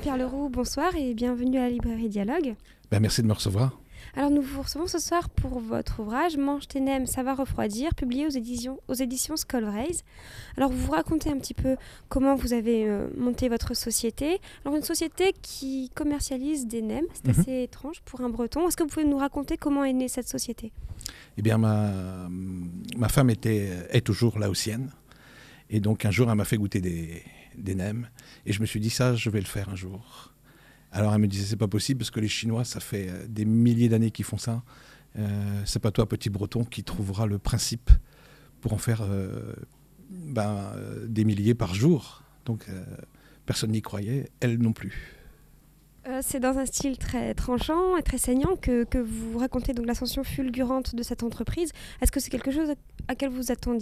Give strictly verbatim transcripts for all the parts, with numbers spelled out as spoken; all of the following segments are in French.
Jean-Pierre Leroux, bonsoir et bienvenue à la librairie Dialogue. Ben, merci de me recevoir. Alors nous vous recevons ce soir pour votre ouvrage « Mange tes nems, ça va refroidir », publié aux éditions, aux éditions Skullraise. Alors vous vous racontez un petit peu comment vous avez euh, monté votre société. Alors une société qui commercialise des nems, c'est mm-hmm. assez étrange pour un breton. Est-ce que vous pouvez nous raconter comment est née cette société ? Eh bien ma, ma femme était, est toujours laotienne. Et donc un jour elle m'a fait goûter des, des nems. Et je me suis dit ça, je vais le faire un jour. Alors elle me disait c'est pas possible parce que les Chinois ça fait des milliers d'années qu'ils font ça. Euh, c'est pas toi petit breton qui trouvera le principe pour en faire euh, ben, euh, des milliers par jour. Donc euh, personne n'y croyait, elle non plus. Euh, c'est dans un style très tranchant et très saignant que, que vous racontez donc l'ascension fulgurante de cette entreprise. Est-ce que c'est quelque chose à, à quel vous attendiez ?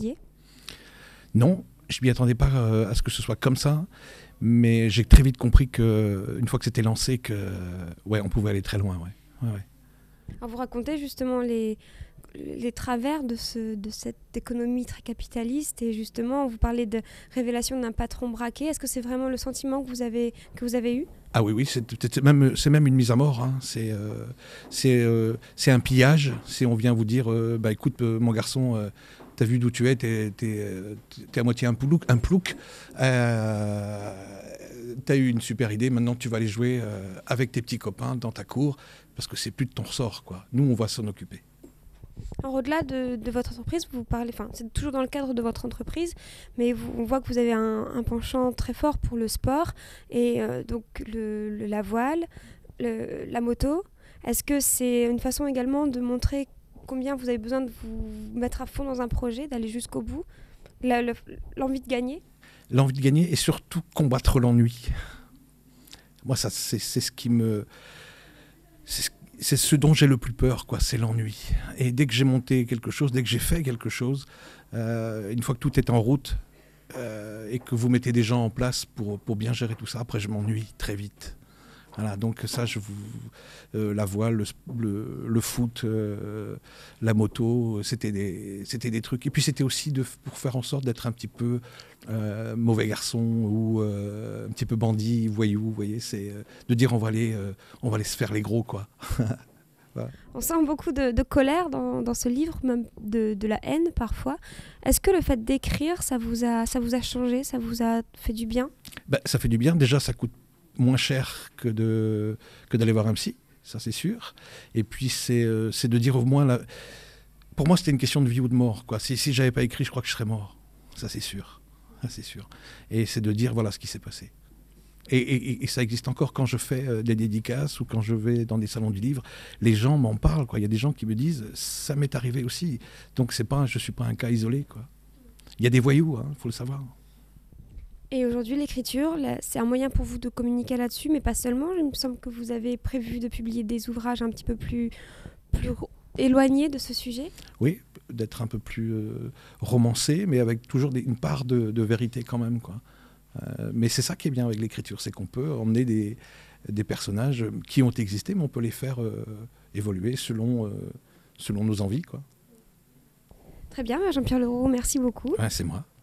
Non, je m'y attendais pas euh, à ce que ce soit comme ça. Mais j'ai très vite compris qu'une fois que c'était lancé, que, ouais, on pouvait aller très loin. Ouais. Ouais, ouais. Alors vous racontez justement les, les travers de, ce, de cette économie très capitaliste et justement vous parlez de révélation d'un patron braqué. Est-ce que c'est vraiment le sentiment que vous avez, que vous avez eu ? Ah oui, oui, c'est, c'est, même, c'est même une mise à mort. Hein. C'est, euh, c'est, euh, c'est un pillage. Si on vient vous dire, euh, bah, écoute euh, mon garçon, euh, t'as vu d'où tu es, t'es, t'es, t'es à moitié un plouc. Un plouc. Euh, t'as eu une super idée, maintenant tu vas aller jouer euh, avec tes petits copains dans ta cour, parce que c'est plus de ton ressort, quoi. Nous, on va s'en occuper. Alors, au-delà de, de votre entreprise, vous parlez, enfin, c'est toujours dans le cadre de votre entreprise, mais vous, on voit que vous avez un, un penchant très fort pour le sport, et euh, donc le, le, la voile, le, la moto. Est-ce que c'est une façon également de montrer combien vous avez besoin de vous mettre à fond dans un projet, d'aller jusqu'au bout, la, le, l'envie de gagner ? L'envie de gagner et surtout combattre l'ennui. Moi, ça, c'est, c'est ce qui me... C'est ce, c'est ce dont j'ai le plus peur, quoi, c'est l'ennui. Et dès que j'ai monté quelque chose, dès que j'ai fait quelque chose, euh, une fois que tout est en route euh, et que vous mettez des gens en place pour, pour bien gérer tout ça, après je m'ennuie très vite. Voilà, donc ça, je vous, euh, la voile, le, le, le foot, euh, la moto, c'était des, c'était des trucs. Et puis c'était aussi de, pour faire en sorte d'être un petit peu euh, mauvais garçon ou euh, un petit peu bandit, voyou. Vous voyez, c'est euh, de dire on va aller, euh, on va aller se faire les gros, quoi. Voilà. On sent beaucoup de, de colère dans, dans ce livre, même de, de la haine parfois. Est-ce que le fait d'écrire, ça vous a, ça vous a changé, ça vous a fait du bien ? Ben, ça fait du bien. Déjà, ça coûte moins cher que, de, que d'aller voir un psy, ça c'est sûr. Et puis c'est, euh, c'est de dire au moins... La... Pour moi, c'était une question de vie ou de mort, quoi. Si, si je n'avais pas écrit, je crois que je serais mort. Ça c'est sûr. Ça, c'est sûr. Et c'est de dire voilà ce qui s'est passé. Et, et, et ça existe encore quand je fais euh, des dédicaces ou quand je vais dans des salons du livre. Les gens m'en parlent, quoi. Il y a des gens qui me disent ça m'est arrivé aussi. Donc c'est pas, je ne suis pas un cas isolé, quoi. Il y a des voyous, il hein, faut le savoir. Et aujourd'hui, l'écriture, là, c'est un moyen pour vous de communiquer là-dessus, mais pas seulement. Il me semble que vous avez prévu de publier des ouvrages un petit peu plus, plus éloignés de ce sujet. Oui, d'être un peu plus euh, romancé, mais avec toujours des, une part de, de vérité quand même, quoi. Euh, mais c'est ça qui est bien avec l'écriture, c'est qu'on peut emmener des, des personnages qui ont existé, mais on peut les faire euh, évoluer selon, euh, selon nos envies, quoi. Très bien, Jean-Pierre Leroux, merci beaucoup. Ouais, c'est moi.